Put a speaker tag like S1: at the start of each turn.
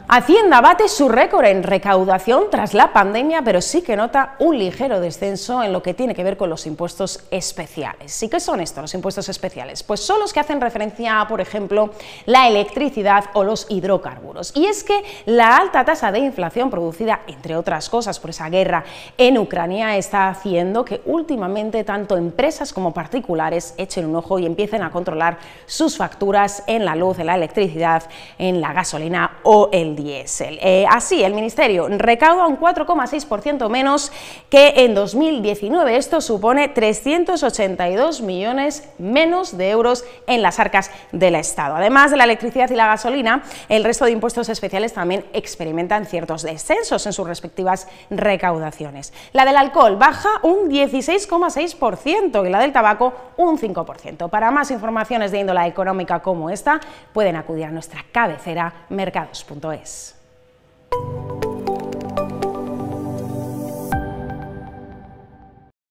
S1: Hacienda bate su récord en recaudación tras la pandemia, pero sí que nota un ligero descenso en lo que tiene que ver con los impuestos especiales. ¿Y qué son estos, los impuestos especiales? Pues son los que hacen referencia a, por ejemplo, la electricidad o los hidrocarburos. Y es que la alta tasa de inflación producida, entre otras cosas, por esa guerra en Ucrania, está haciendo que últimamente tanto empresas como particulares echen un ojo y empiecen a controlar sus facturas en la luz, en la electricidad, en la gasolina o el diésel. Así, el Ministerio recauda un 4,6% menos que en 2019. Esto supone 382 millones menos de euros en las arcas del Estado. Además de la electricidad y la gasolina, el resto de impuestos especiales también experimentan ciertos descensos en sus respectivas recaudaciones. La del alcohol baja un 16,6% y la del tabaco un 5%. Para más informaciones de índole económica como esta, pueden acudir a nuestra cabecera mercados.es.